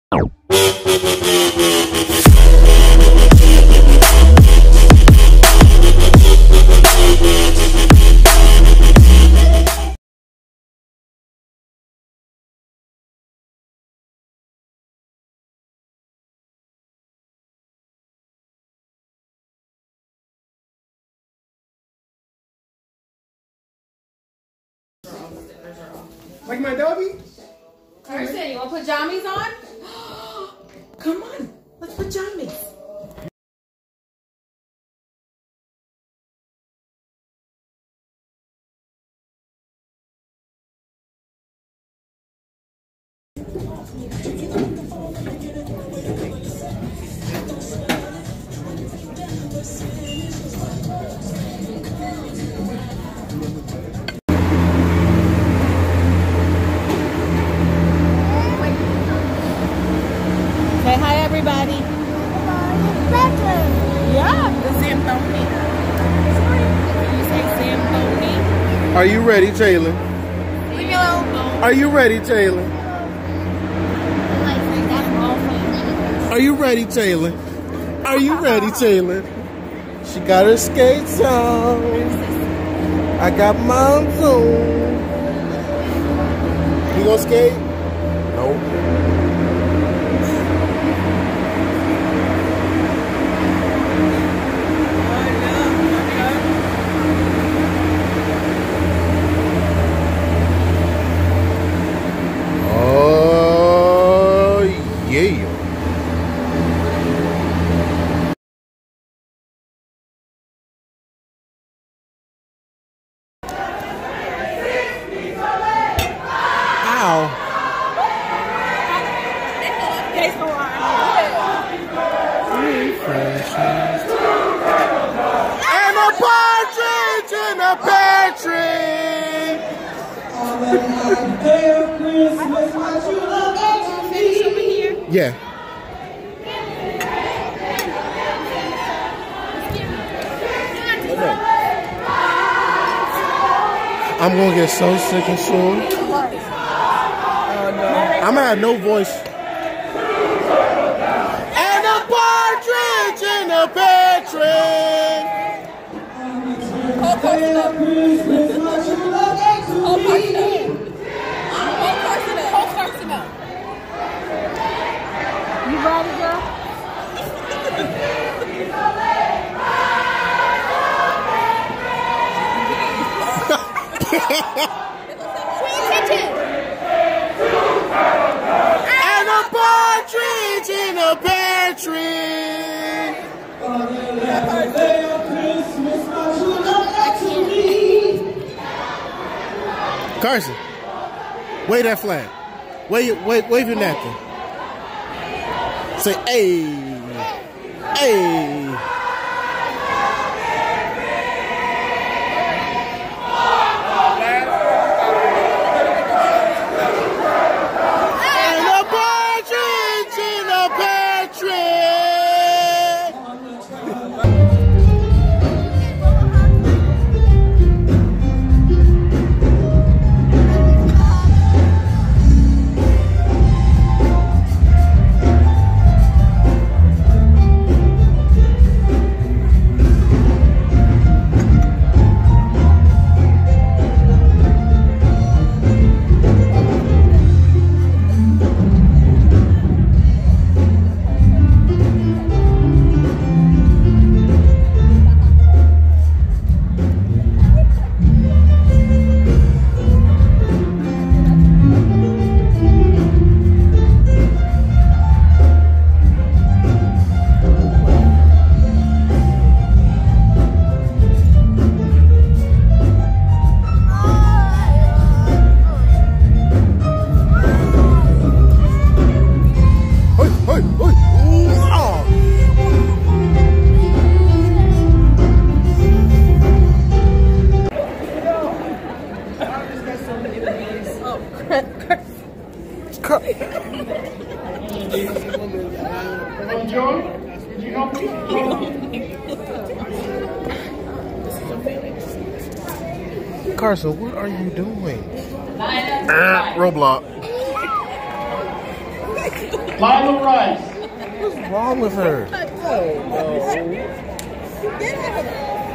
Like my doggy? Kirsten, you want to put jammies on? Come on, let's put jammies. Say hi, everybody. Yeah, the Zamboni. Can you say Zamboni? Are you ready, Jalen? Leave me alone. Are you ready, Jalen? Are you ready, Jalen? Are you ready, Jalen? She got her skates on. I got mine too. You gonna skate? Nope. And a partridge in a pear tree. Yeah. I'm gonna get so sick and soon. I'm gonna have no voice. And a partridge in a pear tree. You ready, girl? And a partridge in a pear tree. Carson, wave that flag. Wave your napkin. Say, hey, hey. Carson, what are you doing? Roblox. Lila Rice. What's wrong with her? Get out of there.